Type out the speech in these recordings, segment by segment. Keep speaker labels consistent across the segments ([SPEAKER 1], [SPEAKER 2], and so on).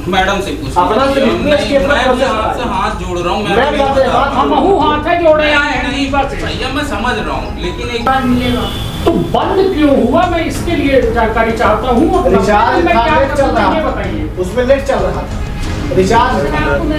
[SPEAKER 1] Madam से पूछ
[SPEAKER 2] अपना
[SPEAKER 1] आपसे हाथ जोड़ रहा हूँ,
[SPEAKER 2] हम हाथ है जोड़े आए
[SPEAKER 1] नहीं भैया मैं समझ रहा हूँ, लेकिन एक
[SPEAKER 2] बार मिलेगा तो बंद क्यों हुआ, मैं इसके लिए जानकारी चाहता हूँ।
[SPEAKER 3] रिचार्ज
[SPEAKER 2] में क्या
[SPEAKER 3] चल रहा
[SPEAKER 2] ये बताइए,
[SPEAKER 3] उसमें नेट चल रहा था, रिचार्ज।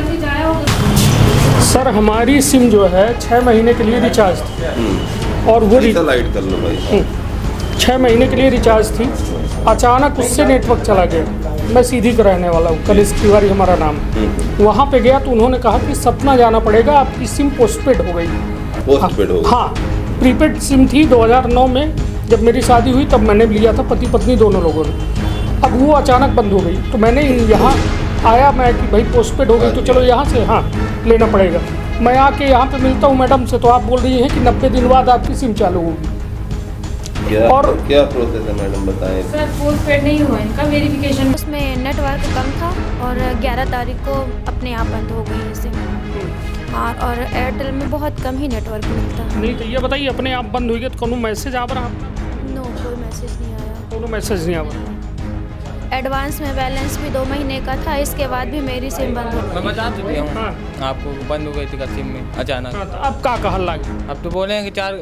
[SPEAKER 2] सर हमारी सिम जो है 6 महीने के लिए रिचार्ज थी और वो
[SPEAKER 4] लाइट कर लो भाई।
[SPEAKER 2] 6 महीने के लिए रिचार्ज थी, अचानक उससे नेटवर्क चला गया। मैं सीधी का रहने वाला हूँ, कनिष्क तिवारी हमारा नाम। वहाँ पे गया तो उन्होंने कहा कि सतना जाना पड़ेगा, आपकी सिम पोस्टपेड हो गई।
[SPEAKER 4] पोस्टपेड हो गई?
[SPEAKER 2] हाँ, प्रीपेड सिम थी। 2009 में जब मेरी शादी हुई तब मैंने लिया था, पति पत्नी दोनों लोगों ने। अब वो अचानक बंद हो गई तो मैंने यहाँ आया मैं कि भाई पोस्टपेड हो गई तो चलो यहाँ से हाँ लेना पड़ेगा। मैं आके यहाँ पे मिलता हूँ मैडम से तो आप बोल रही हैं कि 90 दिन बाद आपकी सिम चालू होगी।
[SPEAKER 4] और क्या प्रोसेस है मैडम बताएं।
[SPEAKER 5] सर पोस्टपेड नहीं हुआ इनका वेरिफिकेशन, उसमें नेटवर्क कम था और 11 तारीख को अपने आप बंद हो गई सिम। हाँ, और एयरटेल में बहुत कम ही नेटवर्क मिलता है।
[SPEAKER 2] नहीं तो ये बताइए अपने आप बंद हुई है तो कौन मैसेज आ रहा आपका?
[SPEAKER 5] नो, कोई मैसेज नहीं आया।
[SPEAKER 2] कौन मैसेज नहीं आ रहा।
[SPEAKER 5] एडवांस में बैलेंस भी 2 महीने का था, इसके बाद भी मेरी सिम बंद हो गई।
[SPEAKER 6] मैं बता तो दिया हूँ
[SPEAKER 2] हाँ।
[SPEAKER 6] आपको, बंद हो गई थी सिम में अचानक।
[SPEAKER 2] हाँ, तो अब क्या कहल लागे?
[SPEAKER 6] अब तो बोले हैं कि 4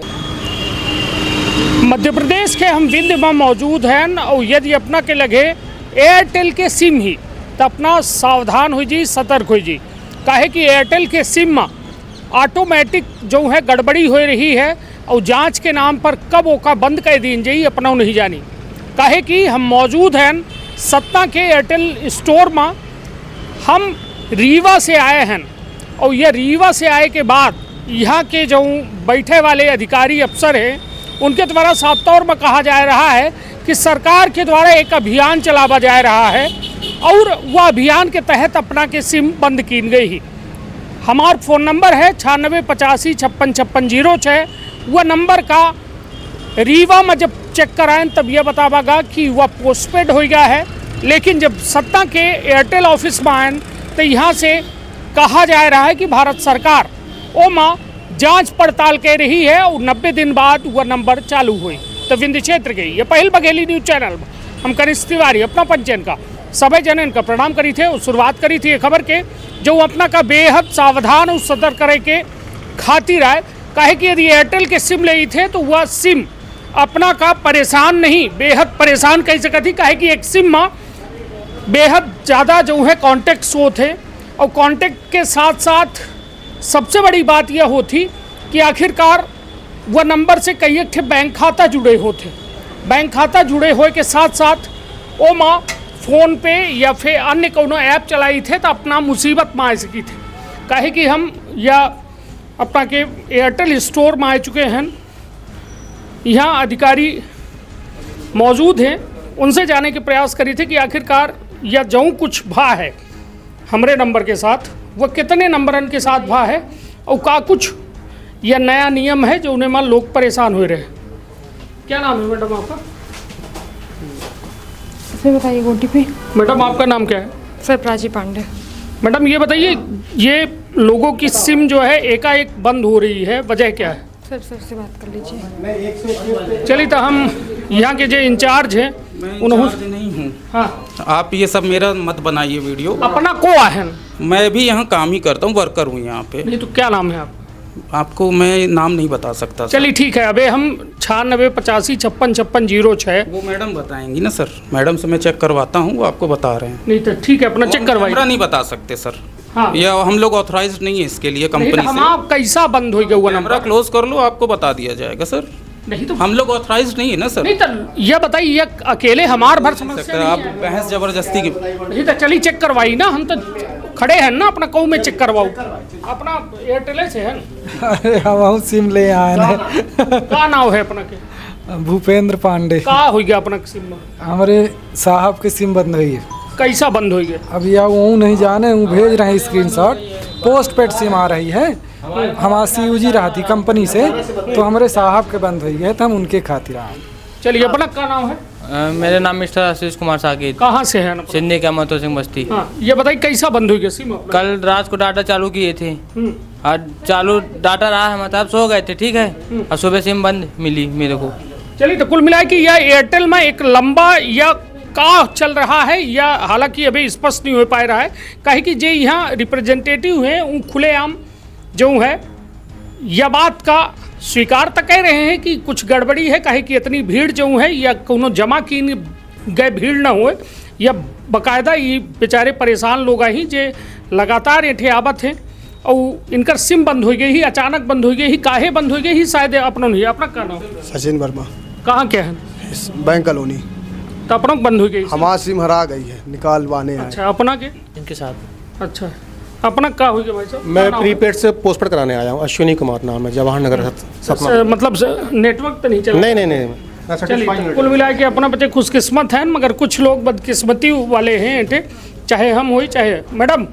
[SPEAKER 2] मध्य प्रदेश के हम विंध्य में मौजूद हैं और यदि अपना के लगे एयरटेल के सिम ही तो अपना सावधान हो जी, सतर्क हो जी। काहे कि एयरटेल के सिम में ऑटोमेटिक जो है गड़बड़ी हो रही है और जांच के नाम पर कब ओका बंद कर दी जाई अपना नहीं जानी। काहे कि हम मौजूद हैं सतना के एयरटेल स्टोर में। हम रीवा से आए हैं और यह रीवा से आए के बाद यहाँ के जो बैठे वाले अधिकारी अफसर हैं उनके द्वारा साफ तौर में कहा जा रहा है कि सरकार के द्वारा एक अभियान चलावा जा रहा है और वह अभियान के तहत अपना के सिम बंद की गई ही। हमारा फ़ोन नंबर है 9685565606। वह नंबर का रीवा में जब चेक कराएं तब यह बतावागा कि वह पोस्टपेड हो गया है, लेकिन जब सत्ता के एयरटेल ऑफिस में आए तो यहाँ से कहा जा रहा है कि भारत सरकार ओमा जांच पड़ताल कर रही है और 90 दिन बाद वह नंबर चालू हुई। तो विंध्य क्षेत्र के ये पहल बघेली न्यूज़ चैनल में हम कनिष्क तिवारी अपना पंचयन का सभी जनन का प्रणाम करी थे और शुरुआत करी थी खबर के जो अपना का बेहद सावधान और सतर्क करे के खातिर आए। काहे कि यदि एयरटेल के सिम ले थे तो वह सिम अपना का परेशान नहीं बेहद परेशान कह सकती थी। काहे कि एक सिम में बेहद ज़्यादा जो है कॉन्टेक्ट शो थे और कॉन्टेक्ट के साथ साथ सबसे बड़ी बात यह होती कि आखिरकार वह नंबर से कई एक बैंक खाता जुड़े होते। बैंक खाता जुड़े हुए के साथ साथ ओ माँ फ़ोन पे या फिर अन्य कोनो ऐप चलाई थे तो अपना मुसीबत में आ सकी थे। काहे कि हम या अपना के एयरटेल स्टोर में आ चुके हैं, यहाँ अधिकारी मौजूद हैं, उनसे जाने के प्रयास करी थे कि आखिरकार यह जो कुछ भा है हमारे नंबर के साथ वह कितने नंबरन के साथ भा है और का कुछ यह नया नियम है जो उन्हें मान लोग परेशान हो रहे हैं। क्या नाम है मैडम आपका?
[SPEAKER 5] फिर बताइए OTP।
[SPEAKER 2] मैडम आपका नाम क्या है?
[SPEAKER 5] सर प्राची पांडे।
[SPEAKER 2] मैडम ये बताइए ये लोगों की सिम जो है एकाएक बंद हो रही है, वजह क्या है?
[SPEAKER 5] सर से बात कर लीजिए।
[SPEAKER 2] चलिए तो हम यहाँ के जो इंचार्ज हैं
[SPEAKER 1] उन्होंने नहीं हूँ।
[SPEAKER 2] हाँ,
[SPEAKER 1] आप ये सब मेरा मत बनाइए वीडियो।
[SPEAKER 2] अपना को है
[SPEAKER 1] मैं भी यहाँ काम ही करता हूँ, वर्कर हूँ यहाँ पे।
[SPEAKER 2] नहीं तो क्या नाम है आप?
[SPEAKER 1] आपको मैं नाम नहीं बता सकता।
[SPEAKER 2] चलिए ठीक है, अबे हम 9685565606
[SPEAKER 1] वो मैडम बताएंगी ना सर, मैडम से मैं चेक करवाता हूँ, वो आपको बता रहे हैं।
[SPEAKER 2] नहीं तो ठीक है अपना चेक करवाइए।
[SPEAKER 1] नहीं बता सकते सर।
[SPEAKER 2] हाँ,
[SPEAKER 1] या हम लोग ऑथराइज्ड नहीं है इसके लिए कंपनी से।
[SPEAKER 2] हम आप कैसा बंद हो गया?
[SPEAKER 1] कैमरा क्लोज कर लो, आपको बता दिया जाएगा सर।
[SPEAKER 2] नहीं तो
[SPEAKER 1] हम लोग ऑथराइज्ड नहीं है ना सर।
[SPEAKER 2] नहीं तो ये बताइए ये अकेले हमार भर समस्या
[SPEAKER 1] आप बहस जबरदस्ती की।
[SPEAKER 2] नहीं तो चलिए चेक करवाई ना, हम तो खड़े हैं ना अपना कऊ में चेक करवाओ। अपना एयरटेल से है ना?
[SPEAKER 3] अरे हम सिम ले आए हैं।
[SPEAKER 2] का नाम है अपना के?
[SPEAKER 3] भूपेंद्र पांडे।
[SPEAKER 2] का हो गया अपना सिम में?
[SPEAKER 3] हमारे साहब की सिम बंद हुई है।
[SPEAKER 2] कैसा बंद हो गया?
[SPEAKER 3] अब या वो नहीं जाने, वो भेज रहे हैं स्क्रीनशॉट। पोस्टपेड सिम आ रही है, हमारा CUG रहा थी कंपनी से, तो हमारे साहब के बंद हुई है तो हम उनके खातिर आए।
[SPEAKER 2] चलिए अपना का नाम है?
[SPEAKER 6] मेरा नाम मिस्टर आशीष कुमार साकिब।
[SPEAKER 2] कहाँ से है?
[SPEAKER 6] सिंधी का महतो सिंह बस्ती।
[SPEAKER 2] हाँ, ये बताइए कैसा बंद हो गया सिम अपना?
[SPEAKER 6] कल रात को डाटा चालू किए थे, आज चालू डाटा रहा है, मतलब सो गए थे, ठीक है, और सुबह सिम बंद मिली मेरे को।
[SPEAKER 2] चलिए तो कुल मिला कि यह एयरटेल में एक लंबा या का चल रहा है या हालांकि अभी स्पष्ट नहीं हो पा रहा है, कहे कि जे यहाँ रिप्रेजेंटेटिव हैं वो खुलेआम जो है यह बात का स्वीकार तो कह रहे हैं कि कुछ गड़बड़ी है, कहे कि इतनी भीड़ जो है या कोनो जमा की गए भीड़ ना हो, या बाकायदा ये बेचारे परेशान लोग ही जे लगातार एठे आवत हैं और इनकर सिम बंद हो गई ही, अचानक बंद हो गई ही, काहे बंद हो गई ही शायद अपना नहीं। अपना क्या नाम?
[SPEAKER 7] सचिन वर्मा।
[SPEAKER 2] कहाँ के हैं?
[SPEAKER 7] Bank colony.
[SPEAKER 2] तो अपना बंद हो गई?
[SPEAKER 7] हमारा सिम हरा गई है, निकालवाने आए।
[SPEAKER 2] अच्छा, अपना के?
[SPEAKER 6] इनके साथ।
[SPEAKER 2] अच्छा, अपना क्या हो गया भाई साहब?
[SPEAKER 8] मैं प्रीपेड से पोस्टपेड कराने आया हूँ। अश्विनी कुमार नाम है, जवाहर नगर सपना।
[SPEAKER 2] मतलब नेटवर्क तो नहीं चल?
[SPEAKER 8] नहीं।
[SPEAKER 2] चलिए, कुल मिला के अपना बच्चे खुशकिस्मत हैं, मगर कुछ लोग बदकिस्मती वाले हैं एठे, चाहे हम हो चाहे मैडम।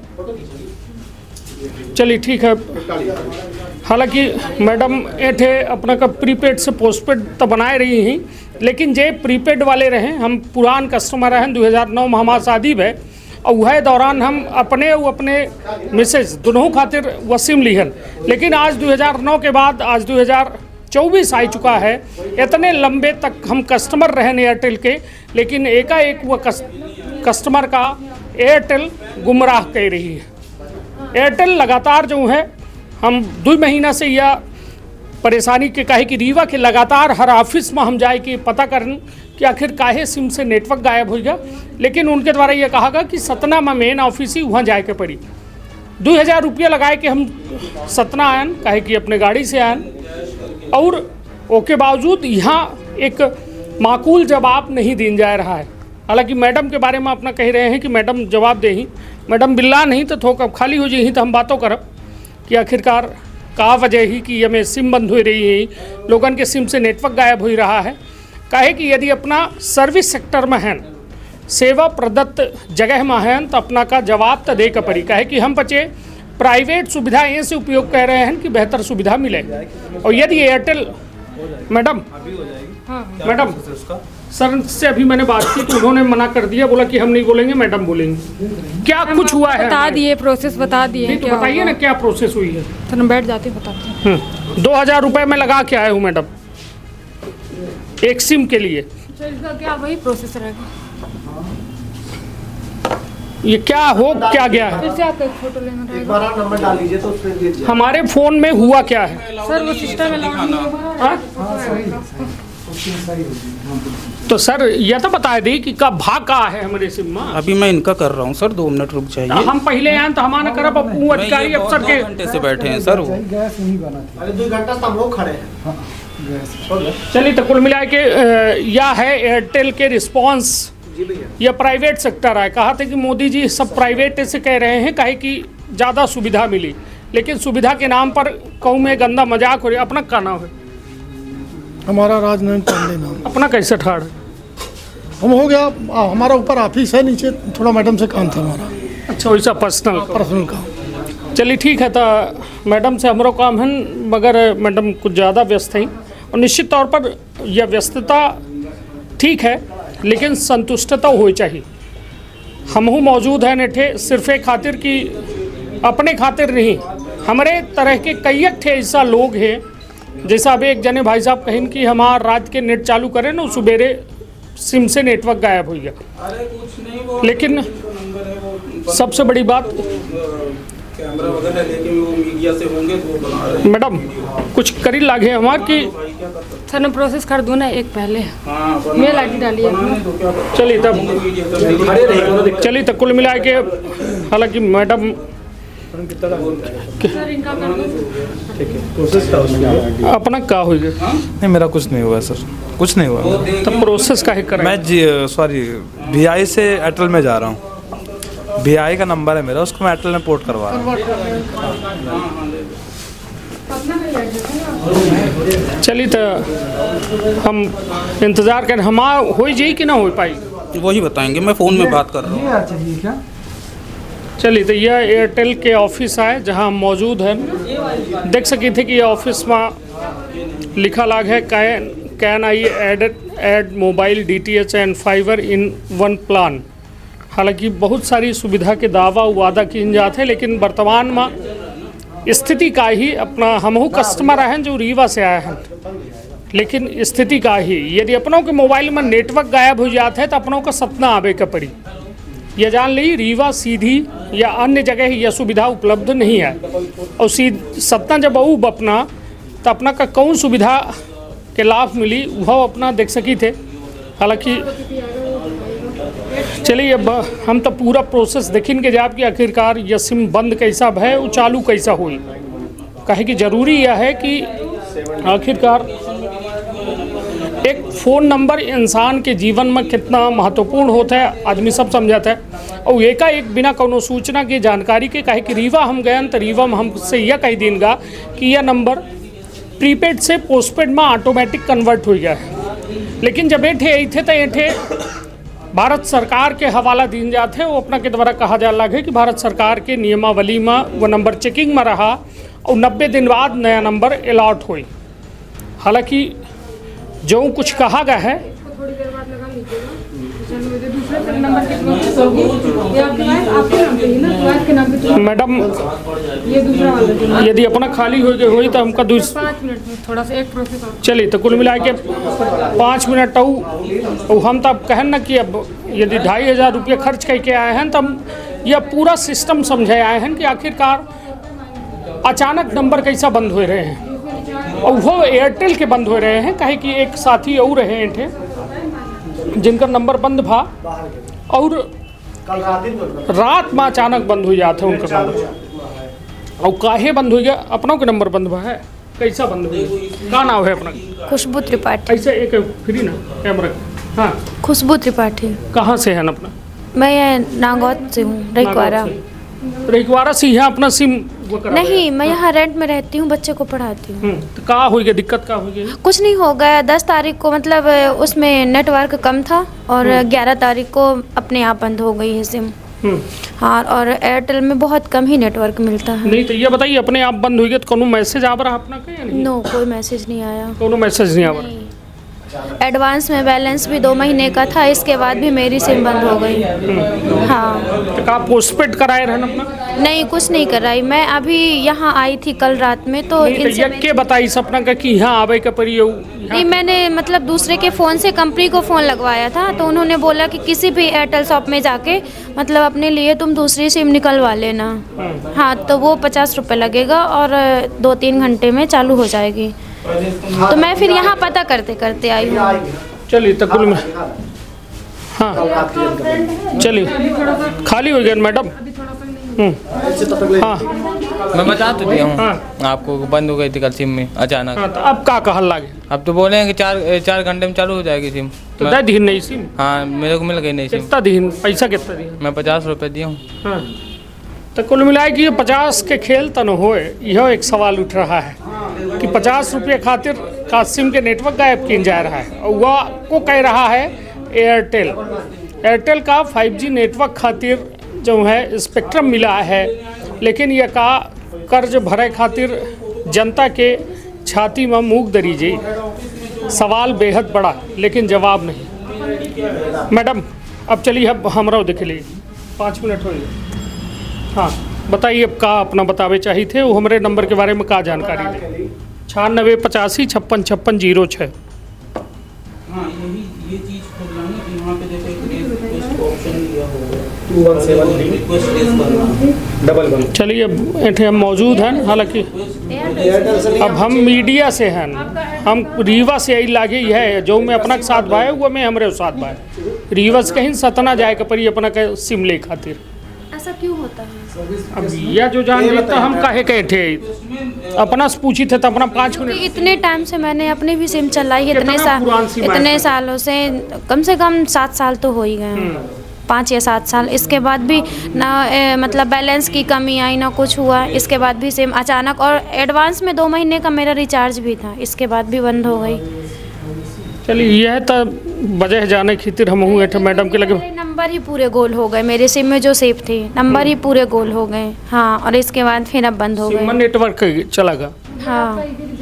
[SPEAKER 2] चलिए ठीक है। हालांकि मैडम एठे अपना का प्रीपेड से पोस्टपेड तो बनाए रही हैं, लेकिन जे प्रीपेड वाले रहे, हम पुरान कस्टमर हैं, 2009 में हमारा शादी है और वह दौरान हम अपने मिसेज दोनों खातिर वो सिम लिहन, लेकिन आज 2009 के बाद आज 2024 आ चुका है। इतने लंबे तक हम कस्टमर रहे एयरटेल के, लेकिन एकाएक वह कस्टमर का एयरटेल गुमराह कर रही है। एयरटेल लगातार जो है, हम 2 महीना से यह परेशानी के कहे कि रीवा के लगातार हर ऑफिस में हम जाए कि पता करन कि आखिर काहे सिम से नेटवर्क गायब हो गया, लेकिन उनके द्वारा यह कहा गया कि सतना में मेन ऑफिस ही वहाँ जाए के पड़ी। 2000 रुपया लगाए कि हम सतना आयन, कहे कि अपने गाड़ी से आयन, और ओके बावजूद यहाँ एक माकूल जवाब नहीं दिन जा रहा है। हालांकि मैडम के बारे में अपना कह रहे हैं कि मैडम जवाब दे ही, मैडम बिल्ला नहीं तो थोक खाली हो जाही तो हम बातों करब कि आखिरकार का वजह ही कि हमें सिम बंद हो रही है, लोगन के सिम से नेटवर्क गायब हो रहा है। कहे कि यदि अपना सर्विस सेक्टर में हैं, सेवा प्रदत्त जगह में हैं, तो अपना का जवाब तो दे के पड़ी। कहे कि हम बच्चे प्राइवेट सुविधा ऐसे उपयोग कर रहे हैं कि बेहतर सुविधा मिले, और यदि एयरटेल मैडम मैडम सर से अभी मैंने बात की तो उन्होंने मना कर दिया, बोला कि हम नहीं बोलेंगे, मैडम बोलेंगे। क्या कुछ हुआ है?
[SPEAKER 9] बता दिए, प्रोसेस बता दिए।
[SPEAKER 2] तो बताइए ना क्या प्रोसेस हुई है।
[SPEAKER 9] तो हम बैठ जाते बताते हैं।
[SPEAKER 2] 2000 रुपये में लगा के आए हूँ मैडम एक सिम के लिए।
[SPEAKER 9] तो इसका क्या वही प्रोसेस रहेगा?
[SPEAKER 2] ये क्या हो क्या गया है?
[SPEAKER 9] फिर से आपका एक फोटो लेना रहेगा। एक बार आप
[SPEAKER 7] नंबर डाल दीजिए तो उसमें दीजिए।
[SPEAKER 2] हमारे फोन में हुआ क्या है
[SPEAKER 9] सर? वो सिस्टम में लगा।
[SPEAKER 2] तो सर यह तो बता दी कि कब भाग का है हमारे सिम में।
[SPEAKER 1] अभी मैं इनका कर रहा हूँ सर, 2 मिनट रुक जाइए।
[SPEAKER 2] हम पहले आए तो हमारा करब, वो अधिकारी अफसर के
[SPEAKER 1] घंटे से बैठे हैं सर। वो
[SPEAKER 3] गैस नहीं बना थी।
[SPEAKER 7] अरे 2 घंटा से हम लोग खड़े हैं।
[SPEAKER 2] चलिए, तो कुल मिला के यह है एयरटेल के रिस्पांस। यह प्राइवेट सेक्टर है। कहा था कि मोदी जी सब प्राइवेट से कह रहे हैं, कहे कि ज़्यादा सुविधा मिली, लेकिन सुविधा के नाम पर कहूँ में गंदा मजाक हो रहा है। अपना क्या नाम है?
[SPEAKER 10] हमारा राजनारायण पांडे नाम।
[SPEAKER 2] अपना कैसे ठाड़?
[SPEAKER 10] हम हो गया, हमारा ऊपर ऑफिस है, नीचे थोड़ा मैडम से काम था हमारा।
[SPEAKER 2] अच्छा, वैसा पर्सनल
[SPEAKER 10] काम।
[SPEAKER 2] चलिए ठीक है। तो मैडम से हमारा काम है, मगर मैडम कुछ ज़्यादा व्यस्त हैं, और निश्चित तौर पर यह व्यस्तता ठीक है, लेकिन संतुष्टता हो चाहिए। हमहू मौजूद हैं नेठे सिर्फ एक खातिर कि अपने खातिर नहीं, हमारे तरह के कई ठे ऐसा लोग हैं, जैसा अभी एक जने भाई साहब कहें कि हमारा रात के नेट चालू करें ना, सुबेरे सिम से नेटवर्क गायब हो गया। लेकिन सबसे बड़ी बात
[SPEAKER 1] कैमरा वगैरह लेकिन वो मीडिया से होंगे तो वो बना रहे हैं।
[SPEAKER 2] मैडम कुछ करी लागे हमार की
[SPEAKER 9] सर ने प्रोसेस कर दूँ ना, एक पहले मेल आई डी डालिए।
[SPEAKER 2] चलिए तब, चलिए तब कुल मिला के, हालांकि मैडम अपना क्या हो गया?
[SPEAKER 11] नहीं, मेरा कुछ नहीं हुआ सर, कुछ नहीं हुआ।
[SPEAKER 2] तब प्रोसेस का है करें?
[SPEAKER 11] मैं सॉरी VI से एयरटेल में जा रहा हूँ। VI का नंबर है मेरा, उसको मैं एयरटेल में पोर्ट करवा रहा हूँ।
[SPEAKER 2] चलिए तो हम इंतज़ार करें, हमारा हो जाए कि ना हो पाई
[SPEAKER 1] वही बताएंगे। मैं फ़ोन में बात कर रहा हूँ।
[SPEAKER 3] चाहिए क्या?
[SPEAKER 2] चलिए, तो यह एयरटेल के ऑफिस है जहां हम मौजूद हैं। देख सकी थे कि ये ऑफिस में लिखा लाग है can I add mobile DTH and fibre in one plan. हालांकि बहुत सारी सुविधा के दावा वादा किए जाते हैं, लेकिन वर्तमान में स्थिति का ही अपना हमहू कस्टमर हैं जो रीवा से आए हैं, लेकिन स्थिति का ही यदि अपनों के मोबाइल में नेटवर्क गायब हो जाता है तो अपनों का सतना आवे का पड़ी। यह जान ली रीवा सीधी या अन्य जगह यह सुविधा उपलब्ध नहीं है और सतना जब आऊ अपना तो अपना का कौन सुविधा के लाभ मिली वह अपना देख सकी थे। हालांकि चलिए अब हम तो पूरा प्रोसेस देखेंगे जाब कि आखिरकार यह सिम बंद कैसा है वो चालू कैसा हुई। कहे कि ज़रूरी यह है कि आखिरकार एक फ़ोन नंबर इंसान के जीवन में कितना महत्वपूर्ण होता है आदमी सब समझाता है और एकाएक बिना कोनो सूचना की जानकारी के। कहे कि रीवा हम गए तो रीवा में हमसे यह कह देंगे कि यह नंबर प्रीपेड से पोस्टपेड में ऑटोमेटिक कन्वर्ट हो गया है। लेकिन जब ऐठे तो ऐठे भारत सरकार के हवाला दिन जाते हैं वो अपना के द्वारा कहा जा लगे कि भारत सरकार के नियमावली में वो नंबर चेकिंग में रहा और 90 दिन बाद नया नंबर अलॉट हुई। हालांकि जो कुछ कहा गया है मैडम यदि अपना खाली हो गए हुई तो हमका
[SPEAKER 9] 5 मिनट में थोड़ा सा एक प्रोसेस
[SPEAKER 2] चलिए तो कुल मिला के 5 मिनट हम तब कहन ना कि अब यदि 2500 रुपये खर्च करके आए हैं तब यह पूरा सिस्टम समझे आए हैं कि आखिरकार अचानक नंबर कैसा बंद हो रहे हैं और वो एयरटेल के बंद हो रहे हैं। कहे कि एक साथी और रहे हैं जिनका नंबर बंद भा और रात में अचानक बंद हो जाते उनका नंबर और काहे बंद हो गया अपनों के नंबर बंद भा है कैसा बंद हो गया। का नाम है अपना?
[SPEAKER 5] खुशबू त्रिपाठी।
[SPEAKER 2] ऐसे एक फ्री ना कैमरा। हाँ
[SPEAKER 5] खुशबू त्रिपाठी।
[SPEAKER 2] कहाँ से है अपना?
[SPEAKER 5] मैं नागौद से हूँ, रईकवारा।
[SPEAKER 2] रईकवारा से यहाँ अपना सिम
[SPEAKER 5] नहीं, मैं यहाँ रेंट में रहती हूँ, बच्चे को पढ़ाती हूँ।
[SPEAKER 2] तो का हो गया दिक्कत का हो गया?
[SPEAKER 5] कुछ नहीं हो गया। 10 तारीख को मतलब उसमें नेटवर्क कम था और 11 तारीख को अपने आप बंद हो गई है सिम। हाँ और एयरटेल में बहुत कम ही नेटवर्क मिलता है।
[SPEAKER 2] नहीं तो ये बताइए अपने आप बंद हो गया तो कोनो मैसेज आ रहा अपना का या नहीं?
[SPEAKER 5] नो कोई मैसेज नहीं आया।
[SPEAKER 2] कोनो मैसेज नहीं आ रहा।
[SPEAKER 5] एडवांस में बैलेंस भी 2 महीने का था, इसके बाद भी मेरी सिम बंद हो गई। हाँ
[SPEAKER 2] तो का पोस्टपेड कराए रहन अपना?
[SPEAKER 5] नहीं कुछ नहीं कराई। मैं अभी यहाँ आई थी कल रात में तो
[SPEAKER 2] के बताई सपना का कि यहाँ आवे का पड़ी
[SPEAKER 5] नहीं, मैंने मतलब दूसरे के फ़ोन से कंपनी को फ़ोन लगवाया था तो उन्होंने बोला कि किसी भी एयरटेल शॉप में जाके मतलब अपने लिए तुम दूसरी सिम निकलवा लेना। हाँ तो वो 50 रुपये लगेगा और 2-3 घंटे में चालू हो जाएगी। तो मैं फिर यहाँ पता करते करते आई हूँ।
[SPEAKER 2] चलिए तो कुल में हाँ चलिए खाली हो गया मैडम। हाँ
[SPEAKER 6] मैं बता तो दिया हूँ आपको बंद हो गई थी कल सिम में अचानक।
[SPEAKER 2] हाँ, तो अब का कहल लागे?
[SPEAKER 6] अब तो बोले हैं कि 4 घंटे में चालू हो जाएगी सिम।
[SPEAKER 2] तो दे दिन नहीं सिम?
[SPEAKER 6] हाँ मेरे को मिल गई नहीं सिम।
[SPEAKER 2] कितना दिन पैसा कितना दिया?
[SPEAKER 6] मैं 50 रुपये दिया हूँ।
[SPEAKER 2] हाँ तो कुल मिलाए कि ये 50 के खेल तन होए यह एक सवाल उठ रहा है कि 50 रुपये खातिर का सिम के नेटवर्क गायब किया जा रहा है और वह को कह रहा है एयरटेल का 5G नेटवर्क खातिर जो है स्पेक्ट्रम मिला है लेकिन यह का कर्ज भरे खातिर जनता के छाती में मूंग दरी जी। सवाल बेहद बड़ा लेकिन जवाब नहीं। मैडम अब चलिए अब हमरा देख लीजिए 5 मिनट हो गए। हाँ बताइए अब का अपना बतावे चाहिए थे वो हमारे नंबर के बारे में का जानकारी दे। 96 85 56 56 06।
[SPEAKER 1] हाँ ये चीज़ खोलना कि वहाँ पे देखो एक रिक्वेस्ट ऑप्शन दिया होगा 2173 रिक्वेस्ट रेज करना डबल 1।
[SPEAKER 2] चलिए अब ऐठे हम मौजूद हैं। हालांकि अब हम मीडिया से हैं, हम रीवा से यही लागे है जो मैं अपना के साथ भाई वो मैं हमारे साथ भाई रीवा से कहीं सतना जाए का परी अपना के सिम ले खातिर।
[SPEAKER 5] ऐसा क्यों होता है?
[SPEAKER 2] अब यह जो जान रही तो हम काहे कहे थे अपना से पूछी थे तो अपना 5 मिनट।
[SPEAKER 5] इतने टाइम से मैंने अपनी भी सिम चलाई है, इतने सालों से कम 7 साल तो हो ही गए, 5 या 7 साल। इसके बाद भी ना मतलब बैलेंस की कमी आई ना कुछ हुआ। इसके बाद भी सिम अचानक और एडवांस में 2 महीने का मेरा रिचार्ज भी था, इसके बाद भी बंद हो गई।
[SPEAKER 2] चलिए यह तो वजह जाने खातिर हम हूँ मैडम के लगे
[SPEAKER 5] नंबर ही पूरे गोल हो गए मेरे सिम में जो सेफ थे, नंबर ही पूरे गोल हो गए। हाँ और इसके बाद फिर अब बंद हो गए।
[SPEAKER 2] नेटवर्क चला गया।
[SPEAKER 5] हाँ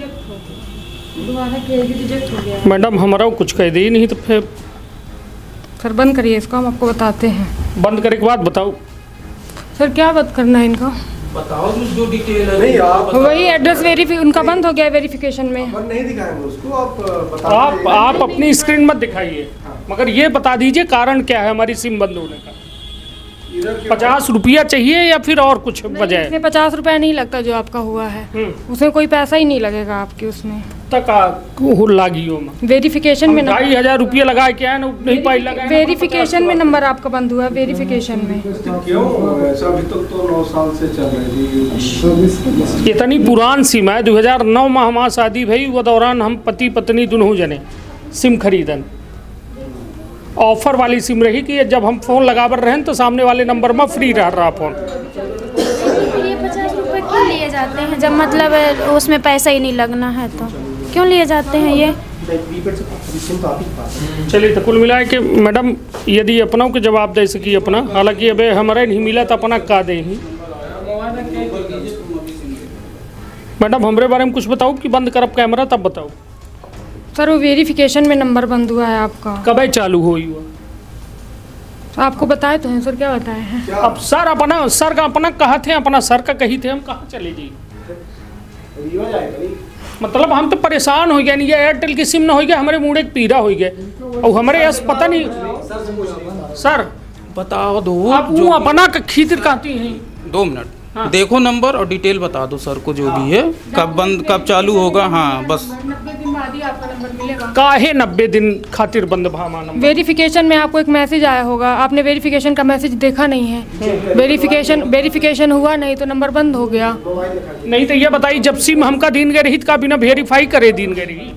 [SPEAKER 2] मैडम हमारा कुछ कह दी नहीं तो फिर
[SPEAKER 9] सर बंद करिए इसको, हम आपको बताते हैं।
[SPEAKER 2] बंद करने के बाद बताओ
[SPEAKER 9] सर क्या बात करना है इनका।
[SPEAKER 1] बताओ जो डिटेल है।
[SPEAKER 7] नहीं आप
[SPEAKER 9] वही एड्रेस उनका बंद हो गया है वेरिफिकेशन में।
[SPEAKER 7] नहीं दिखाएंगे उसको, आप
[SPEAKER 2] आप अपनी स्क्रीन मत दिखाइए, मगर ये बता दीजिए कारण क्या है हमारी सिम बंद होने का। 50 रुपया चाहिए या फिर और कुछ वजह है?
[SPEAKER 9] इसमें 50 रुपया नहीं लगता जो आपका हुआ है, उसमें कोई पैसा ही नहीं लगेगा आपके उसमें
[SPEAKER 2] तक लागियो
[SPEAKER 9] वेरिफिकेशन में
[SPEAKER 2] 2,500 रुपया लगा क्या नहीं पाई लगा।
[SPEAKER 9] वेरिफिकेशन में नंबर आपका बंद हुआ है, वेरिफिकेशन में।
[SPEAKER 7] क्यों ऐसा? अभी तक तो 9 साल से चल रही थी।
[SPEAKER 2] इतनी पुरान सिम है, 2009 में हमारी शादी भई, वो दौरान हम पति पत्नी दोनों जने सिम खरीदन। ऑफर वाली सिम रही कि जब हम फ़ोन लगावर रहे तो सामने वाले नंबर में फ्री रहा फ़ोन।
[SPEAKER 5] ये 50 रुपये क्यों लिए जाते हैं जब मतलब उसमें पैसा ही नहीं लगना है, तो क्यों लिए जाते हैं ये?
[SPEAKER 2] चलिए तो कुल मिलाए कि मैडम यदि अपनों के जवाब दे सकी अपना, हालांकि अबे हमारे नहीं मिला तो अपना का दे ही। मैडम हमरे बारे में कुछ बताओ कि बंद करब कैमरा तब बताओ।
[SPEAKER 9] सर वो वेरिफिकेशन में नंबर बंद हुआ है आपका।
[SPEAKER 2] कब चालू हुई हुआ?
[SPEAKER 9] आपको बताए तो हैं सर, क्या बताए हैं?
[SPEAKER 2] अब सर का अपना कहा थे, अपना सर का कही थे, हम कहाँ चले जी? मतलब हम तो परेशान हो गए, नहीं ये एयरटेल की सिम ना हो गया, हमारे मुँह एक पीरा हो गए और हमारे यस पता नहीं। सर
[SPEAKER 1] बताओ दो
[SPEAKER 2] आप वो अपना खींच कहती हैं।
[SPEAKER 1] 2 मिनट देखो नंबर और डिटेल बता दो सर को जो भी है, कब बंद कब चालू होगा। हाँ बस
[SPEAKER 9] 90 दिन बाद ही आपका नंबर मिलेगा।
[SPEAKER 2] काहे 90 दिन खातिर बंद भामा नंबर?
[SPEAKER 9] वेरिफिकेशन में आपको एक मैसेज आया होगा, आपने वेरिफिकेशन का मैसेज देखा नहीं है। वेरिफिकेशन हुआ नहीं तो नंबर बंद हो गया।
[SPEAKER 2] नहीं तो ये बताइए जब सिम हमका दिन गए रही का बिना वेरीफाई करे दिन गए रही?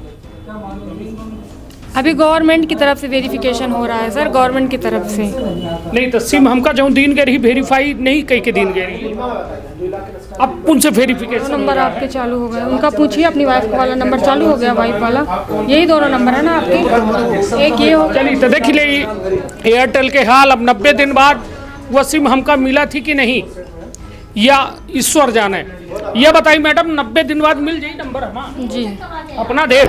[SPEAKER 9] अभी गवर्नमेंट की तरफ से वेरिफिकेशन हो रहा है सर, गवर्नमेंट की तरफ से।
[SPEAKER 2] नहीं तो सिम हमका जो दिन गए रही वेरीफाई नहीं कह के दिन गए रही, अब उनसे वेरिफिकेशन
[SPEAKER 9] नंबर आपके चालू हो गए, उनका पूछिए अपनी वाइफ वाला नंबर चालू हो गया, वाइफ वाला। यही दोनों नंबर है ना आपके, एक ये हो।
[SPEAKER 2] चलिए तो देख ले एयरटेल के हाल। अब 90 दिन बाद वह सिम हमका मिला थी कि नहीं या ईश्वर जाने। ये बताइए मैडम 90 दिन बाद मिल जाए नंबर हमारा
[SPEAKER 9] जी
[SPEAKER 5] हमारा
[SPEAKER 2] अपना
[SPEAKER 5] भी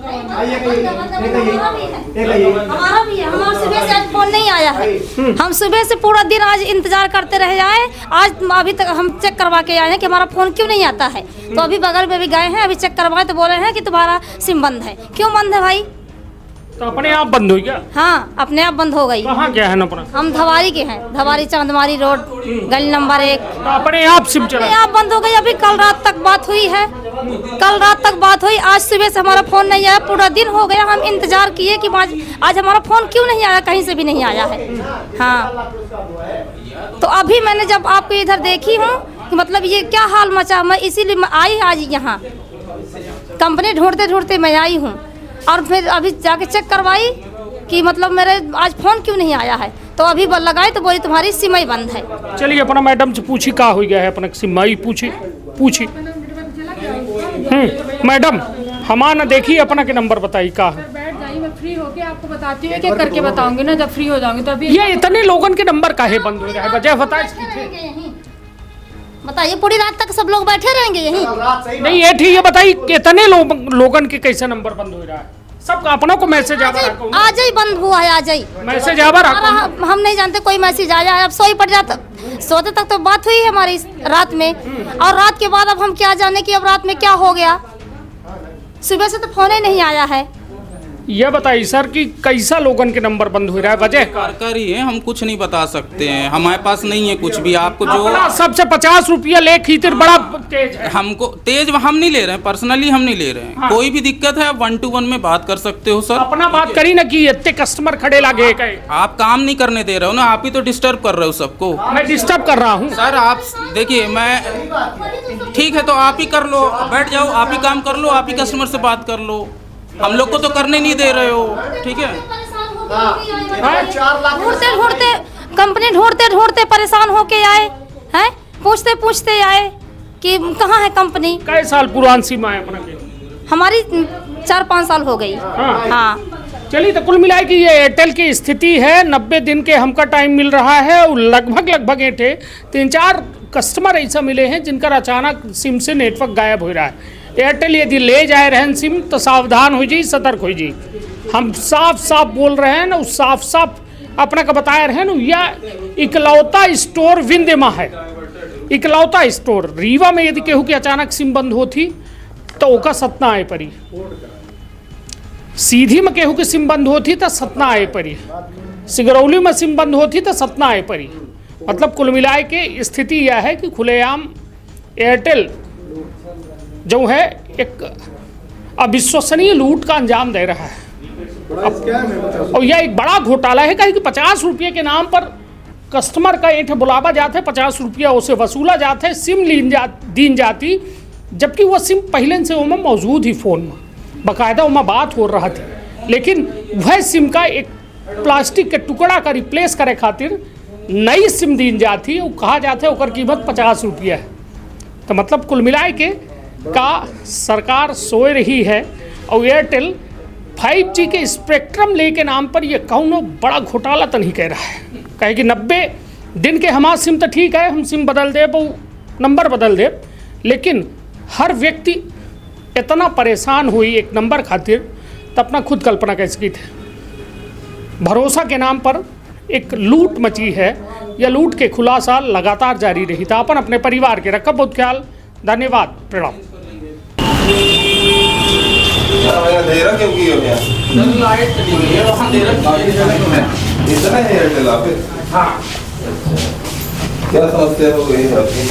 [SPEAKER 5] है, हमारा सुबह से आज फोन नहीं आया है। हम सुबह से पूरा दिन आज इंतजार करते रहे आए, आज अभी तक हम चेक करवा के आए हैं कि हमारा फोन क्यों नहीं आता है। तो अभी बगल में भी गए हैं, अभी चेक करवाए तो बोले हैं कि तुम्हारा सिम बंद है। क्यों बंद है भाई?
[SPEAKER 2] तो अपने आप बंद हो गया?
[SPEAKER 5] हाँ अपने आप बंद हो गई।
[SPEAKER 2] कहाँ क्या है ना अपना?
[SPEAKER 5] हम धवारी के हैं, धवारी चांदमारी रोड गली नंबर 1।
[SPEAKER 2] तो अपने आप सिम चला?
[SPEAKER 5] अपने आप बंद हो गई। अभी कल रात तक बात हुई है, कल रात तक बात हुई, आज सुबह से हमारा फोन नहीं आया। पूरा दिन हो गया हम इंतजार किए कि आज हमारा फोन क्यों नहीं आया, कहीं से भी नहीं आया है। हाँ तो अभी मैंने जब आपको इधर देखी हूँ कि मतलब ये क्या हाल मचा, मैं इसीलिए आई आज यहाँ, कंपनी ढूंढते ढूंढते मैं आई हूँ और फिर अभी जाके चेक करवाई कि मतलब मेरे आज फोन क्यों नहीं आया है। तो अभी लगाई तो बोली तुम्हारी सिम ही बंद है।
[SPEAKER 2] चलिए अपना मैडम से पूछी का हो गया है अपना सिम ही पूछी। मैडम हमारा देखिए अपना के नंबर बताइए का है।
[SPEAKER 9] बैठ जाइए, मैं फ्री होके आपको बताती हूँ, एक एक करके बताऊंगी ना जब फ्री हो जाऊंगी तो। अभी
[SPEAKER 2] ये इतने लोगों के नंबर काहे बंद हो रहा है, वजह बताइए।
[SPEAKER 5] बताइए पूरी रात तक सब लोग बैठे रहेंगे यहीं?
[SPEAKER 2] नहीं ये ठीक है, बताइए कितने लोगन के कैसे नंबर बंद हो रहा है? सबका अपनों को मैसेज आ रहा है।
[SPEAKER 5] आज ही बंद हुआ है, आज ही
[SPEAKER 2] मैसेज आ रहा है।
[SPEAKER 5] हम नहीं जानते कोई मैसेज आया है। अब सोई पड़ जाता, सोते तक तो बात हुई है हमारी रात में, और रात के बाद अब हम क्या जाने कि अब रात में क्या हो गया। सुबह से तो फोन ही नहीं आया है।
[SPEAKER 2] ये बताइए सर कि कैसा लोगन के नंबर बंद हो रहा है, वजह
[SPEAKER 1] कर ही है, हम कुछ नहीं बता सकते हैं, हमारे पास नहीं है कुछ भी। आपको जो
[SPEAKER 2] सबसे 50 रुपया ले खींच बड़ा तेज है।
[SPEAKER 1] हमको तेज हम नहीं ले रहे हैं, पर्सनली हम नहीं ले रहे हैं। कोई भी दिक्कत है 1 to 1 में बात कर सकते हो सर।
[SPEAKER 2] अपना बात करी ना कि इतने कस्टमर खड़े लगे।
[SPEAKER 1] आप काम नहीं करने दे रहे हो ना, आप ही तो डिस्टर्ब कर रहे हो सबको।
[SPEAKER 2] मैं डिस्टर्ब कर रहा हूँ
[SPEAKER 1] सर? आप देखिए, मैं ठीक है तो आप ही कर लो, बैठ जाओ, आप ही काम कर लो, आप ही कस्टमर से बात कर लो, हम लोग को तो करने नहीं दे रहे हो। ठीक है
[SPEAKER 5] ढूंढते ढूंढते कंपनी ढूंढते ढूंढते परेशान होके आए हैं, पूछते पूछते आए कि कहाँ है कंपनी।
[SPEAKER 2] कई साल पुरान सिम है अपना के?
[SPEAKER 5] हमारी 4-5 साल हो गई। हाँ
[SPEAKER 2] चलिए तो कुल मिलाए कि ये एयरटेल की स्थिति है। 90 दिन के हमका टाइम मिल रहा है और लगभग 3-4 कस्टमर ऐसा मिले हैं जिनका अचानक सिम से नेटवर्क गायब हो रहा है। एयरटेल यदि ले जाए रहे सिम तो सावधान हो जाइए, सतर्क हो जाइए। हम साफ साफ बोल रहे हैं ना, साफ साफ अपना का बताया रहे ना, यह इकलौता स्टोर विंध्य में है इकलौता स्टोर रीवा में यदि केहू की अचानक सिम बंद होती तो ओका सतना आए परी, सीधी में केहू की सिम बंद होती तो सतना आए परी, सिगरौली में सिम बंद होती तो सतना आए परी। मतलब कुल मिलाए के स्थिति यह है कि खुलेआम एयरटेल जो है एक अविश्वसनीय लूट का अंजाम दे रहा है। और यह एक बड़ा घोटाला है कि 50 रुपये के नाम पर कस्टमर का एक बुलावा जाता है, 50 रुपया उसे वसूला जाता है, सिम दीन जाती, जबकि वह सिम पहले से उनमें मौजूद ही फ़ोन में बाकायदा उनमें बात हो रहा थी, लेकिन वह सिम का एक प्लास्टिक के टुकड़ा का रिप्लेस करे खातिर नई सिम दीन जाती और कहा जाता है उसकी कीमत 50 रुपया है। तो मतलब कुल मिलाए के का सरकार सोए रही है और एयरटेल 5G के स्पेक्ट्रम ले के नाम पर ये कौनो बड़ा घोटाला तो नहीं कह रहा है। कहे कि 90 दिन के हमारा सिम तो ठीक है, हम सिम बदल दे, वो नंबर बदल दे, लेकिन हर व्यक्ति इतना परेशान हुई एक नंबर खातिर तो अपना खुद कल्पना कर सकी थे। भरोसा के नाम पर एक लूट मची है, यह लूट के खुलासा लगातार जारी रही था। अपन अपने परिवार के रखा बहुत ख्याल। धन्यवाद, प्रणाम।
[SPEAKER 4] अंधेरा क्यों की हो गया? इतना है एयरटेल ऑफिस? हाँ। क्या समस्या हो गई है आपकी?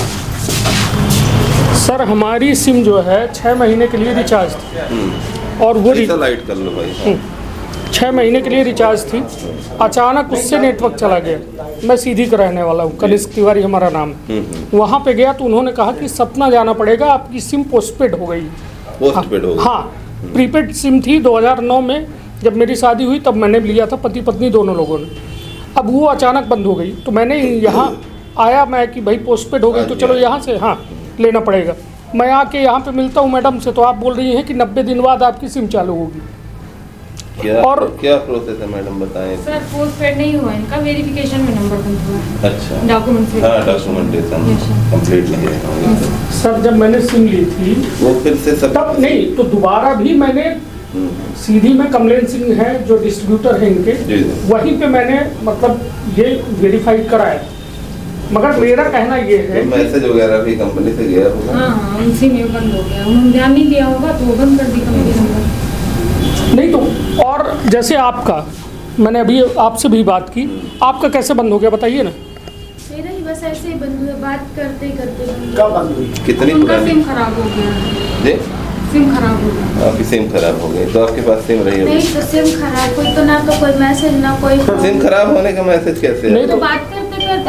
[SPEAKER 2] सर हमारी सिम जो है 6 महीने के लिए रिचार्ज थी और वो
[SPEAKER 4] लाइट कर लो भाई।
[SPEAKER 2] 6 महीने के लिए रिचार्ज थी, अचानक उससे नेटवर्क चला गया। मैं सीधी का रहने वाला हूँ, कनिष्क तिवारी हमारा नाम। वहाँ पे गया तो उन्होंने कहा कि सतना जाना पड़ेगा, आपकी सिम पोस्टपेड हो गई।
[SPEAKER 4] पोस्टपेड हो गई?
[SPEAKER 2] हाँ, प्रीपेड सिम थी। 2009 में जब मेरी शादी हुई तब मैंने लिया था, पति पत्नी दोनों लोगों ने। अब वो अचानक बंद हो गई तो मैंने यहाँ आया मैं कि भाई पोस्टपेड हो गई तो चलो यहाँ से हाँ लेना पड़ेगा। मैं आके यहाँ पे मिलता हूँ मैडम से, तो आप बोल रही हैं कि 90 दिन बाद आपकी सिम चालू होगी।
[SPEAKER 4] क्या प्रोसेस है मैडम बताएं?
[SPEAKER 9] सर पोस्टपेड नहीं हुआ, इनका वेरिफिकेशन में नंबर बंद हुआ है।
[SPEAKER 4] अच्छा,
[SPEAKER 9] डॉक्यूमेंटेशन
[SPEAKER 4] कंप्लीट नहीं है।
[SPEAKER 2] सर जब मैंने सिम ली थी
[SPEAKER 4] वो फिर से सब
[SPEAKER 2] तब नहीं, तो दोबारा भी मैंने सीधी में कमलेन सिंह है जो डिस्ट्रीब्यूटर है इनके, वहीं पे मैंने मतलब ये वेरीफाई कराया। मगर मेरा कहना ये है
[SPEAKER 4] तो मैसेज वगैरह भी कंपनी से गया होगा।
[SPEAKER 9] हाँ, उनसे में बंद हो गया, उन्होंने ध्यान नहीं दिया होगा तो वो बंद कर दी कंपनी नंबर।
[SPEAKER 2] नहीं तो और जैसे आपका मैंने अभी आपसे भी बात की, आपका कैसे बंद हो गया बताइए ना?
[SPEAKER 5] मेरा ही बस ऐसे ही बंद हुआ, बात करते करते
[SPEAKER 4] कब बंद हुई? कितनी पुरानी?
[SPEAKER 9] सिम खराब हो गया।
[SPEAKER 4] जी
[SPEAKER 9] सिम खराब हो गया।
[SPEAKER 4] आपकी सिम खराब हो गई तो आपके पास सिम रही होगी?
[SPEAKER 5] नहीं तो सिम खराब कोई तो ना तो कोई मैसेज ना कोई
[SPEAKER 4] सिम खराब होने का मैसेज कैसे?
[SPEAKER 2] नहीं तो
[SPEAKER 5] बात करते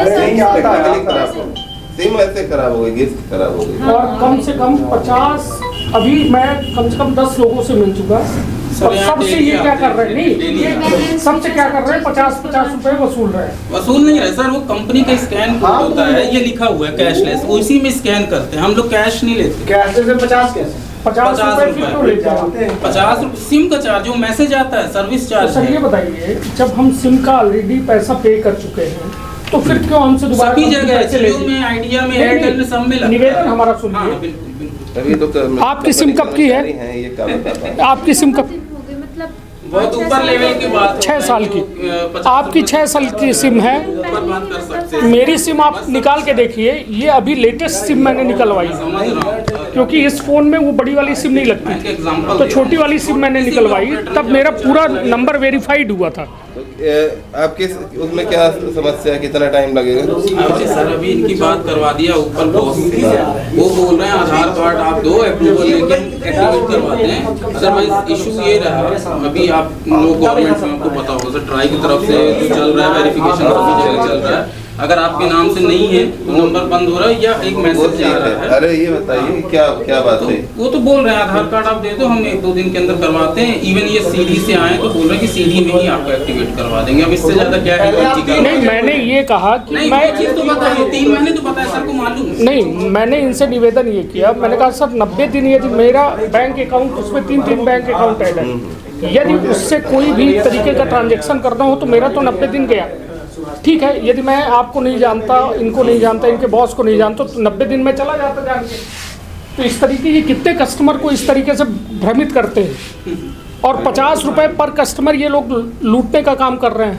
[SPEAKER 4] सिम ऐसे खराब हो गई, गिफ्ट खराब हो गई।
[SPEAKER 2] और कम से कम 50 अभी मैं कम से कम 10 लोगों से मिल चुका। और सबसे ये क्या कर रहे हैं, नहीं सबसे क्या कर रहे हैं, 50-50 रुपए वसूल रहे हैं।
[SPEAKER 1] वसूल नहीं रहे सर, वो कंपनी का स्कैन कोड होता है, ये लिखा हुआ है कैशलेस, उसी में स्कैन करते हैं हम लोग, कैश नहीं लेते।
[SPEAKER 10] कैशलेस में 50 कैसे?
[SPEAKER 2] 50 रुपए
[SPEAKER 1] 50 रुपए सिम का चार्ज, जो मैसेज आता है सर्विस चार्ज।
[SPEAKER 2] सर ये बताइए, जब हम सिम का ऑलरेडी पैसा पे कर चुके हैं तो फिर क्यों हमसे दोबारा
[SPEAKER 1] सभी जगह जियो में, आइडिया में, एयरटेल में सब में लगता है।
[SPEAKER 2] निवेदन हमारा सुनिए।
[SPEAKER 4] अभी तो
[SPEAKER 2] आपकी सिम कब की है?
[SPEAKER 4] ये क्या
[SPEAKER 2] आपकी सिम कब?
[SPEAKER 5] मतलब
[SPEAKER 1] बहुत ऊपर लेवल की बात।
[SPEAKER 2] 6 साल की आपकी 6 साल की सिम है। मेरी सिम आप निकाल के देखिए, ये अभी लेटेस्ट सिम मैंने निकलवाई, क्योंकि इस फोन में वो बड़ी वाली सिम नहीं लगती, तो छोटी वाली सिम मैंने निकलवाई, तब मेरा पूरा नंबर वेरीफाइड हुआ था।
[SPEAKER 4] आपके उसमें क्या समस्या है, कितना टाइम लगेगा?
[SPEAKER 1] सर अभी इनकी बात करवा दिया ऊपर बॉस, वो बोल रहे हैं आधार कार्ड आप दो, अप्रूवल लेके एक्टिवेट करवाते हैं। अदरवाइज इशू ये रहा, अभी आप लोग गवर्नमेंट में आपको पता होगा सर, ट्राई की तरफ से जो चल रहा है वेरिफिकेशन सभी जगह चल रहा है, अगर आपके नाम से नहीं है तो नंबर बंद हो रहा है या एक मैसेज जा रहा है।
[SPEAKER 4] अरे ये बताइए क्या बात है?
[SPEAKER 1] वो तो बोल रहे हैं आधार कार्ड आप दे दो, हम 1-2 दिन के अंदर करवाते हैं। इवन ये सीधी से आए तो बोल रहे हैं कि सीधी में ही आपको एक्टिवेट करवा देंगे। अब इससे ज्यादा क्या है?
[SPEAKER 2] नहीं, मैंने ये कहा कि
[SPEAKER 1] नहीं, मैं चीज तो बताइए, 3 महीने तो पता है सर को मालूम।
[SPEAKER 2] नहीं, मैंने इनसे निवेदन ये किया, मैंने कहा सर 90 दिन यदि मेरा बैंक अकाउंट, उसमें 3 बैंक अकाउंट ऐड है, यदि उससे कोई भी तरीके का ट्रांजेक्शन करना हो तो मेरा तो 90 दिन गया, ठीक है। यदि मैं आपको नहीं जानता, इनको नहीं जानता, इनके बॉस को नहीं जानता, तो 90 दिन में चला जाता जान के। तो इस तरीके ये कितने कस्टमर को इस तरीके से भ्रमित करते हैं, और 50 रुपए पर कस्टमर ये लोग लूटने का काम कर रहे हैं।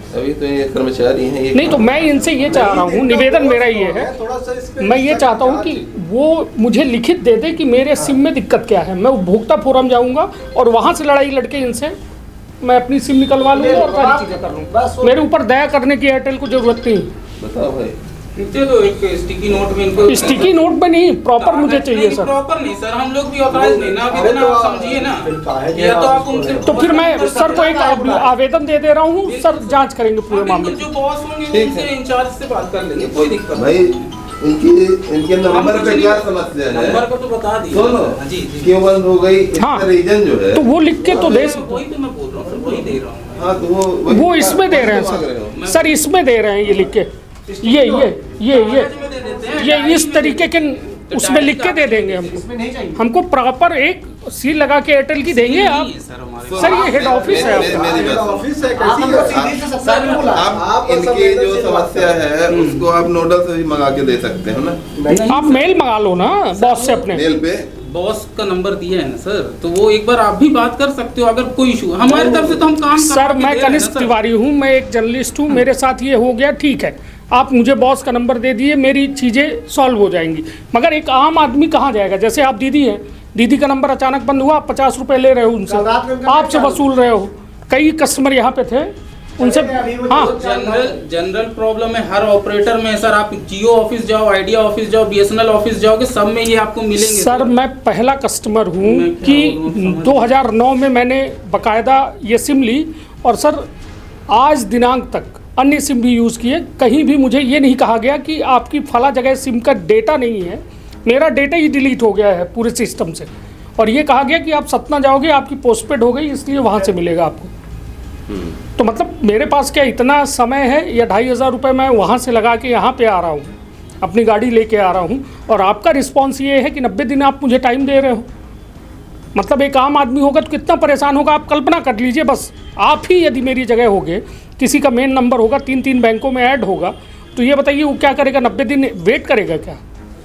[SPEAKER 4] अभी तो ये कर्मचारी हैं ये
[SPEAKER 2] नहीं तो मैं इनसे ये चाह रहा हूँ, निवेदन मेरा ये है, मैं ये चाहता हूँ कि वो मुझे लिखित दे दे कि मेरे सिम में दिक्कत क्या है। मैं उपभोक्ता फोरम जाऊँगा और वहाँ से लड़ाई लड़के इनसे मैं अपनी सिम निकलवा लूँगा और सारी चीज़ें कर लूँगा। मेरे ऊपर दया करने की एयरटेल को जरूरत नहीं।
[SPEAKER 4] बताओ भाई,
[SPEAKER 1] तो एक स्टिकी नोट में इनको,
[SPEAKER 2] स्टिकी नोट में नहीं, प्रॉपर मुझे चाहिए सर।
[SPEAKER 1] प्रॉपर नहीं सर, हम लोग भी ऑथराइज नहीं ना, अभी तो आप समझिए ना, या तो आप उनसे
[SPEAKER 2] तो फिर मैं सर को एक आवेदन दे रहा हूँ, सर जांच करेंगे पूरे मामले
[SPEAKER 1] जो बॉस होंगे उनसे इंचार्ज से बात कर लेंगे, कोई दिक्कत
[SPEAKER 4] भाई इनके नंबर पे क्या समस्या है?
[SPEAKER 1] नंबर को तो बता दिए।
[SPEAKER 4] सुनो
[SPEAKER 1] जी
[SPEAKER 4] क्यों बंद हो गई, इसका रीजन जो है
[SPEAKER 2] तो वो लिख के तो दे,
[SPEAKER 1] वही तो मैं बोल रहा हूँ सर, वही दे रहा हूँ।
[SPEAKER 4] हाँ तो
[SPEAKER 2] वो इसमें दे रहे हैं सर, इसमें दे रहे हैं ये लिख के, ये इस तरीके के उसमें लिख के दे देंगे हमको प्रॉपर एक सील लगा के एयरटेल की देंगे आप। सर ये हेड ऑफिस है,
[SPEAKER 4] आप इनकी जो समस्या है उसको आप नोडल से भी मंगा के दे सकते हो ना,
[SPEAKER 2] आप मेल मंगा लो ना बॉस से अपने।
[SPEAKER 4] मेल पे
[SPEAKER 1] बॉस का नंबर दिया है ना सर, तो वो एक बार आप भी बात कर सकते हो अगर कोई इशू हमारी तरफ से, तो हम काम
[SPEAKER 2] सर मैं कनिष्ठ तिवारी हूँ, मैं एक जर्नलिस्ट हूँ, मेरे साथ ये हो गया ठीक है, आप मुझे बॉस का नंबर दे दिए, मेरी चीज़ें सॉल्व हो जाएंगी। मगर एक आम आदमी कहाँ जाएगा? जैसे आप दीदी हैं, दीदी का नंबर अचानक बंद हुआ, आप 50 रुपये ले रहे हो उनसे, आपसे वसूल रहे हो। कई कस्टमर यहाँ पे थे उनसे। हाँ
[SPEAKER 1] जनरल प्रॉब्लम है हर ऑपरेटर में सर, आप जियो ऑफिस जाओ, आइडिया ऑफिस जाओ, BSNL ऑफिस जाओगे, सब में ये आपको मिलेंगे।
[SPEAKER 2] सर मैं पहला कस्टमर हूँ कि 2009 में मैंने बाकायदा ये सिम ली और सर आज दिनांक तक अन्य सिम भी यूज़ किए, कहीं भी मुझे ये नहीं कहा गया कि आपकी फला जगह सिम का डेटा नहीं है। मेरा डेटा ही डिलीट हो गया है पूरे सिस्टम से, और ये कहा गया कि आप सतना जाओगे, आपकी पोस्टपेड हो गई, इसलिए वहाँ से मिलेगा आपको। तो मतलब मेरे पास क्या इतना समय है, या 2500 रुपये मैं वहाँ से लगा के यहाँ पे आ रहा हूँ, अपनी गाड़ी लेके आ रहा हूँ, और आपका रिस्पॉन्स ये है कि 90 दिन आप मुझे टाइम दे रहे हो। मतलब एक आम आदमी होगा तो कितना परेशान होगा आप कल्पना कर लीजिए। बस आप ही यदि मेरी जगह होगे, किसी का मेन नंबर होगा, 3 बैंकों में ऐड होगा, तो ये बताइए वो क्या करेगा? 90 दिन वेट करेगा क्या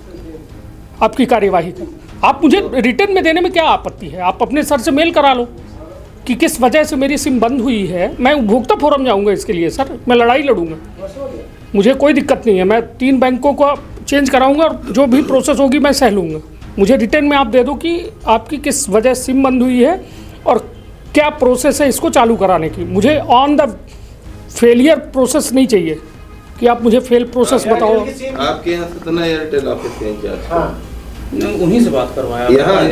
[SPEAKER 2] आपकी कार्यवाही का? आप मुझे रिटर्न में देने में क्या आपत्ति है? आप अपने सर से मेल करा लो कि किस वजह से मेरी सिम बंद हुई है। मैं उपभोक्ता फोरम जाऊंगा इसके लिए सर, मैं लड़ाई लड़ूंगा, मुझे कोई दिक्कत नहीं है। मैं 3 बैंकों को चेंज कराऊंगा और जो भी प्रोसेस होगी मैं सह लूँगा। मुझे रिटर्न में आप दे दो कि आपकी किस वजह सिम बंद हुई है और क्या प्रोसेस है इसको चालू कराने की। मुझे ऑन द फेलियर प्रोसेस नहीं चाहिए कि आप मुझे फेल प्रोसेस बताओ।
[SPEAKER 4] आपके यहाँ से तो ना एयरटेल ऑफिस के इंचार्ज,
[SPEAKER 1] उन्हीं से बात करवाया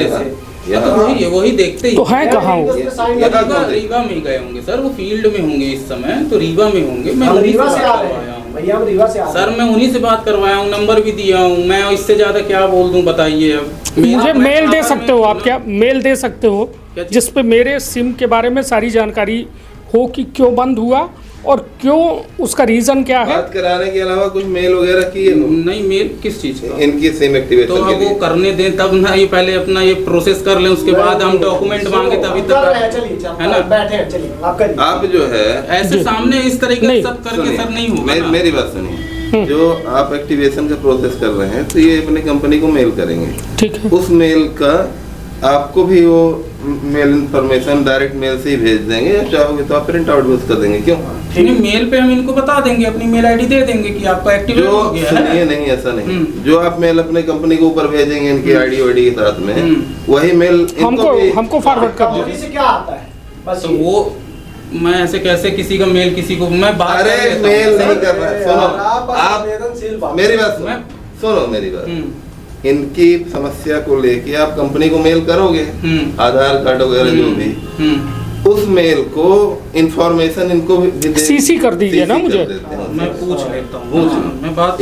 [SPEAKER 4] यहाँ
[SPEAKER 1] वही देखते ही
[SPEAKER 2] तो है कहाँ हो?
[SPEAKER 1] रीवा में गए होंगे सर, वो फील्ड में होंगे इस समय, तो रीवा में होंगे। मैं रीवा से करवाया हूँ सर, मैं उन्हीं से बात करवाया हूँ, नंबर भी दिया हूँ। मैं इससे ज्यादा क्या बोल दूँ बताइए। अब
[SPEAKER 2] मुझे मेल दे सकते हो आप, क्या मेल दे सकते हो जिस पे मेरे सिम के बारे में सारी जानकारी हो कि क्यों बंद हुआ और क्यों, उसका रीजन क्या है?
[SPEAKER 4] बात कराने के अलावा कुछ मेल वगैरह किए?
[SPEAKER 1] नहीं, मेल किस चीज का?
[SPEAKER 4] इनकी सिम एक्टिवेशन
[SPEAKER 1] तो अब वो करने दें तब ना, ये पहले अपना ये प्रोसेस कर लें, उसके बाद हम डॉक्यूमेंट मांगे तभी तक, है ना? बैठे
[SPEAKER 4] आप जो है
[SPEAKER 1] ऐसे सामने इस तरीके से सब करके सर नहीं होगा।
[SPEAKER 4] मेरी बात सुनिए, जो आप एक्टिवेशन का प्रोसेस कर रहे हैं तो ये अपनी कंपनी को मेल करेंगे,
[SPEAKER 2] ठीक है?
[SPEAKER 4] उस मेल का आपको भी वो मेल इंफॉर्मेशन डायरेक्ट मेल से ही भेज देंगे, या चाहोगे तो आप प्रिंट आउट भी कर देंगे। क्यों?
[SPEAKER 1] मेल पे हम इनको बता देंगे, अपनी मेल आईडी दे देंगे कि आपका एक्टिवेट हो गया है।
[SPEAKER 4] सुनिए, नहीं ऐसा नहीं, जो आप मेल अपने कंपनी के ऊपर भेजेंगे इनकी आईडी वाईडी के साथ में, वही मेल
[SPEAKER 2] हमको फॉरवर्ड कर दीजिए।
[SPEAKER 1] क्या आता है तो वो मैं ऐसे कैसे किसी का मेल किसी को मैं बात
[SPEAKER 4] मेल नहीं कर रहा। सुनो आप मेरी बात सुनो मेरी बात, इनकी समस्या को लेके आप कंपनी को मेल करोगे, आधार कार्ड वगैरह जो भी, उस मेल को इंफॉर्मेशन इनको भी
[SPEAKER 2] सीसी कर दीजिए ना मुझे,
[SPEAKER 1] मैं पूछ लेता हूँ, मैं बात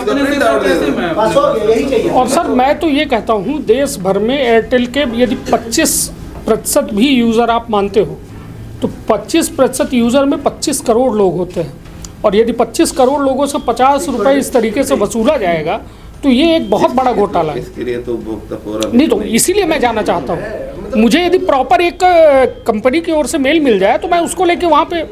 [SPEAKER 2] और सर मैं तो ये कहता हूँ देश भर में एयरटेल के यदि 25% भी यूज़र आप मानते हो तो 25% यूज़र में 25 करोड़ लोग होते हैं, और यदि 25 करोड़ लोगों से 50 रुपये इस तरीके से वसूला जाएगा तो ये एक बहुत बड़ा घोटाला है।
[SPEAKER 4] इसके लिए तो उपभोक्ता फोरम
[SPEAKER 2] नहीं, तो इसीलिए मैं जानना चाहता हूँ, मुझे यदि प्रॉपर एक कंपनी की ओर से मेल मिल जाए तो मैं उसको लेके वहाँ पे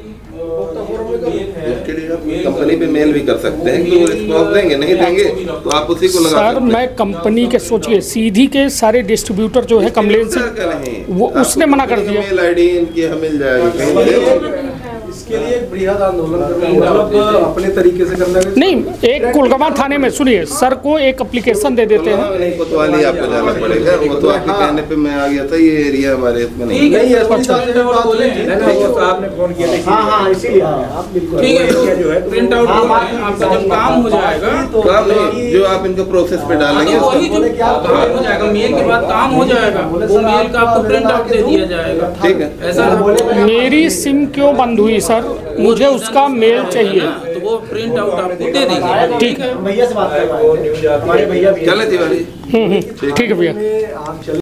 [SPEAKER 4] कंपनी पे मेल भी कर सकते हैं कि वो रिस्पॉन्स देंगे, नहीं देंगे तो आप उसी को लगा
[SPEAKER 2] सर मैं कंपनी के सोचिए सीधी के सारे डिस्ट्रीब्यूटर जो है कम्प्लेन से वो उसने मना कर दिया।
[SPEAKER 4] मेल आईडी इनकी मिल जाएगी,
[SPEAKER 7] इसके लिए एक बृहद आंदोलन करना, मतलब अपने तरीके से करना है।
[SPEAKER 2] नहीं, एक कुलगमा थाने में सुनिए, सर को एक एप्लीकेशन दे देते हैं।
[SPEAKER 4] नहीं, कोतवाली आपको जाना पड़ेगा, वो तो आपके कहने पे मैं आ गया था, ये एरिया हमारे इसमें नहीं।
[SPEAKER 7] नहीं है, आपने फोन किया था। हाँ, इसीलिए आप बिल्कुल
[SPEAKER 1] ठीक है, जो है प्रिंट आउट आपका जब काम हो जाएगा,
[SPEAKER 4] काम नहीं, जो आप इनको प्रोसेस पे डालेंगे
[SPEAKER 1] वही जो काम हो जाएगा, मेल के बाद काम हो जाएगा, वो मेल का आपको प्रिंट आउट दे दिया जाएगा।
[SPEAKER 4] ठीक है,
[SPEAKER 1] ऐसा
[SPEAKER 2] मेरी सिम क्यों बंद हुई सर, मुझे उसका मेल चाहिए,
[SPEAKER 1] तो वो प्रिंट आउट आपको दे देंगे।
[SPEAKER 2] ठीक है
[SPEAKER 7] भैया से बात करवाएं, हमारे भैया
[SPEAKER 4] चले तिवारी।
[SPEAKER 2] ठीक है भैया।